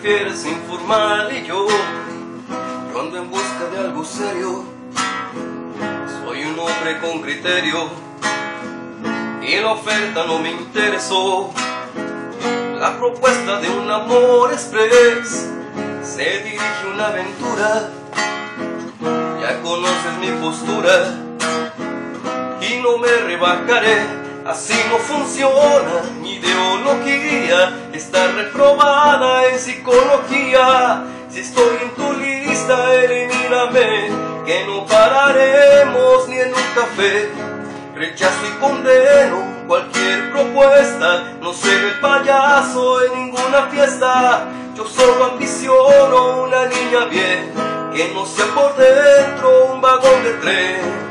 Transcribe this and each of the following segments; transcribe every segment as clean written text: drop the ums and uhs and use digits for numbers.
prefieres informal y yo ando en busca de algo serio. Soy un hombre con criterio y la oferta no me interesó. La propuesta de un amor express se dirige una aventura. Ya conoces mi postura y no me rebajaré. Así no funciona mi ideología, está reprobada en psicología. Si estoy en tu lista, elimíname, que no pararemos ni en un café. Rechazo y condeno cualquier propuesta, no seré el payaso en ninguna fiesta. Yo solo ambiciono una niña bien, que no sea por dentro un vagón de tren.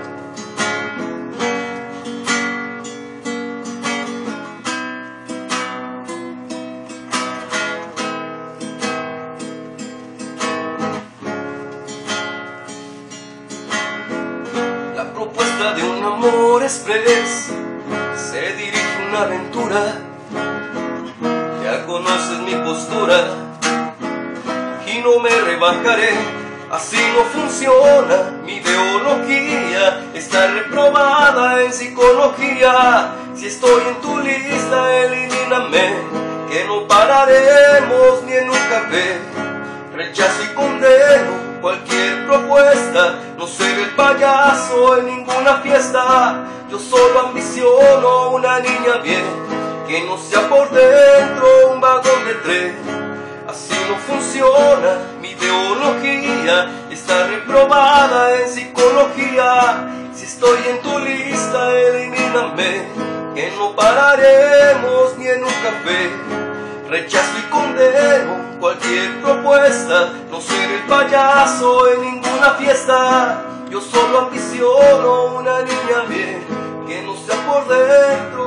La propuesta de un amor express se dirige una aventura. Ya conoces mi postura y no me rebajaré. Así no funciona mi ideología, está reprobada en psicología. Si estoy en tu lista, elimíname, que no pararemos ni en un café. Rechazo y condeno cualquier propuesta, no seré el payaso en ninguna fiesta. Yo solo ambiciono una niña bien, que no sea por dentro un vagón de tren. Así no funciona mi ideología, está reprobada en psicología. Si estoy en tu lista, elimíname, que no pararemos ni en un café. Rechazo y condeno cualquier propuesta, no seré el payaso en ninguna fiesta. Yo solo ambiciono una niña bien, que no sea por dentro